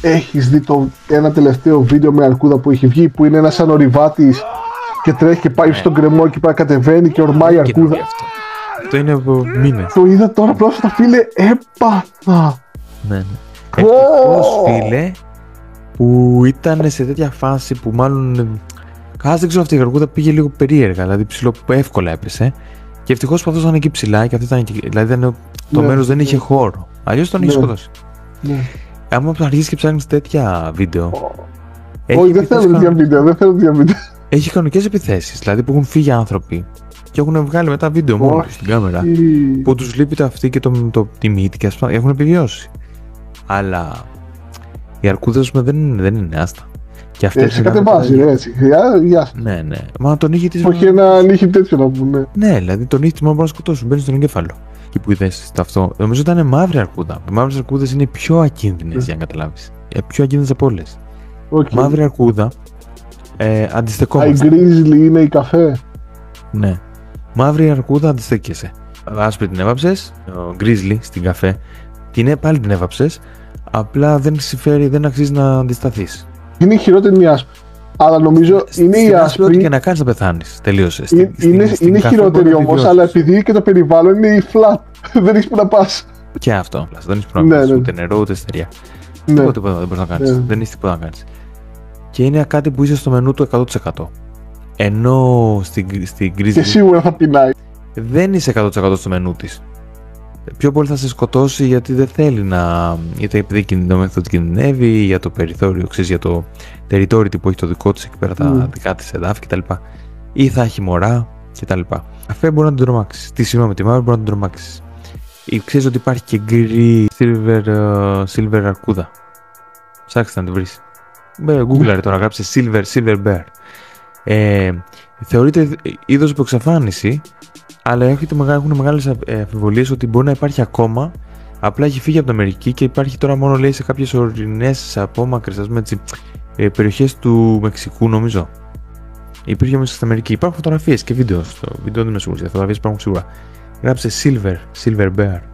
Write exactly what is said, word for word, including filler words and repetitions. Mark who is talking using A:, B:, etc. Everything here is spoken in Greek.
A: έχεις δει το ένα τελευταίο βίντεο με αρκούδα που έχει βγει, που είναι ένας σαν ορειβάτης και τρέχει και πάει στον κρεμό και πάει κατεβαίνει και ορμάει η αρκούδα?
B: Αυτό. αυτό είναι από μήνες.
A: Το είδα τώρα πρόσφατα, φίλε, έπαθα.
B: Ναι, ναι. Ευτυχώς, φίλε, που ήταν σε τέτοια φάση που μάλλον. Κάτσε, δεν ξέρω, αυτή η αρκούδα πήγε λίγο περίεργα, δηλαδή ψηλό εύκολα έπεσε. Και ευτυχώς που αυτός ήταν εκεί ψηλά και αυτό ήταν εκεί, δηλαδή ήταν, το
A: ναι,
B: μέρος δεν
A: ναι.
B: είχε χώρο. Αλλιώς τον είχε
A: ναι.
B: σκοτώσει.
A: Ναι.
B: Άμα αρχίσεις και ψάχνεις τέτοια βίντεο.
A: Όχι, δεν θέλω τέτοια βίντεο, δεν θέλω τέτοια βίντεο.
B: Έχει κανονικές επιθέσεις, δηλαδή που έχουν φύγει άνθρωποι και έχουν βγάλει μετά βίντεο μόνο στην κάμερα. Που τους λείπει το αυτή και το, το, τη μύτη και ασπά, έχουν επιβιώσει. Αλλά οι αρκούδες δεν, δεν είναι άστα. Και αυτές
A: ε, σε κατεβάζει, ρε, έτσι. Γεια σας.
B: Ναι, ναι. Μα τον νύχι της.
A: Όχι ένα νύχι τέτοιο να πούμε.
B: Ναι, δηλαδή τον νύχι της μόνο μπορεί να σκοτώσουν. Μπαίνει στον εγκέφαλο. Εκεί που είδες αυτό. Νομίζω ήταν μαύρη αρκούδα. Οι μαύρες αρκούδες είναι πιο ακίνδυνες, για να καταλάβεις. Πιο ακίνδυνες από όλες.
A: Okay.
B: Μαύρη αρκούδα. Ε, αντιστεκόμαστε.
A: Η γκρίζλι είναι η καφέ.
B: Ναι. Μαύρη αρκούδα αντιστέκεσαι. Άσπρη την έβαψες. Γκρίζλι στην καφέ. Την, πάλι την έβαψες. Απλά δεν συμφέρει, δεν αξίζει να αντισταθείς.
A: Είναι η χειρότερη η άσπρη. Αλλά νομίζω
B: Στην
A: είναι η άσπρη.
B: Ό,τι και να κάνεις να πεθάνεις. Τελείωσε.
A: Είναι, στην, είναι, στην είναι χειρότερη όμως, αλλά επειδή και το περιβάλλον είναι η flat. Δεν έχεις που να πας.
B: Και αυτό. Δεν έχεις που να πας. Ούτε νερό, ούτε στεριά.
A: Ναι.
B: Τίποτα δεν μπορείς να κάνεις. Ναι. Δεν έχεις τίποτα να κάνεις. Και είναι κάτι που είσαι στο μενού του εκατό τοις εκατό. Ενώ στην, στην κρίση.
A: Και σίγουρα θα πεινάει.
B: Δεν είσαι εκατό τοις εκατό στο μενού της. Πιο πολύ θα σε σκοτώσει γιατί δεν θέλει να. Είτε επειδή το μέθοδο κινδυνεύει, για το περιθώριο, ξέρεις, για το territory που έχει το δικό της εκεί πέρα, mm. τα δικά της εδάφη κτλ. Ή θα έχει μωρά κτλ. Καφέ μπορεί να την τρομάξει. Τι συγγνώμη, τη μαύρη μπορεί να την τρομάξει. Ή ξέρεις ότι υπάρχει και γκρι silver, uh, silver αρκούδα. Ψάξτε να την βρεις. Google τώρα, γράψε silver, silver bear. Ε, θεωρείται είδος από εξαφάνιση. Αλλά έχουν μεγάλες αμφιβολίες ότι μπορεί να υπάρχει ακόμα. Απλά έχει φύγει από την Αμερική και υπάρχει τώρα μόνο, λέει, σε κάποιες ορεινές απόμακρες, ας πούμε, έτσι, ε, περιοχές του Μεξικού, νομίζω. Υπήρχε μέσα στην Αμερική. Υπάρχουν φωτογραφίες και βίντεο. Στο βίντεο δεν είμαι σίγουρος. Οι φωτογραφίες υπάρχουν σίγουρα. Γράψε silver, silver bear.